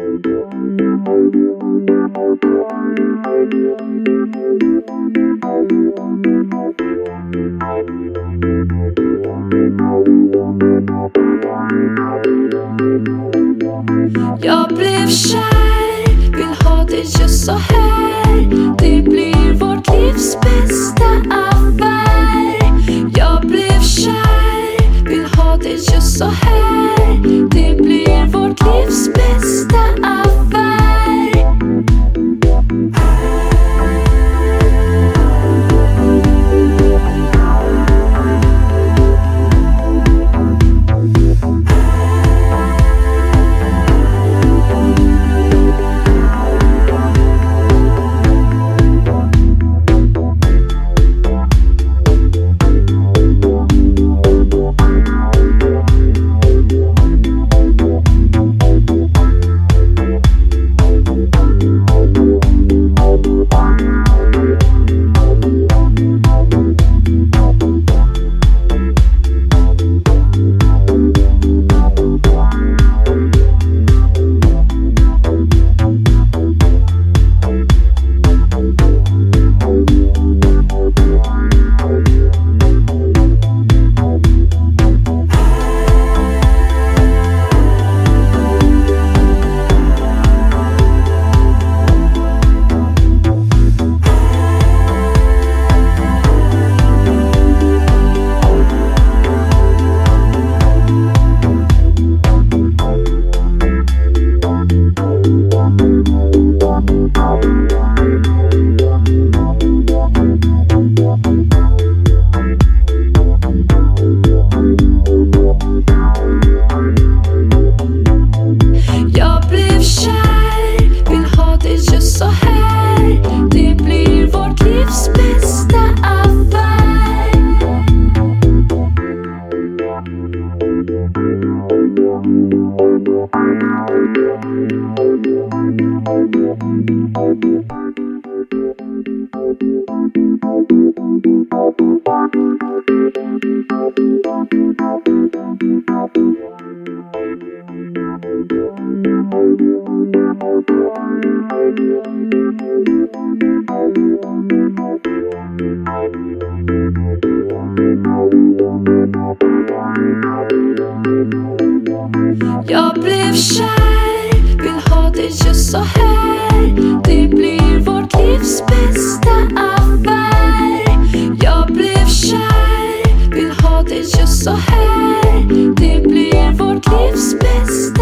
Jag blev kär, vill ha det just så här. Det blir vårt livs bästa affär. Jag blev kär, vill ha det just så här. Det blir vårt livs bästa affär. Jag blev kär, vill ha det just så här. Det blir vårt livs bästa affär. Jag blev kär, vill ha det just så här. Det blir vårt livs bästa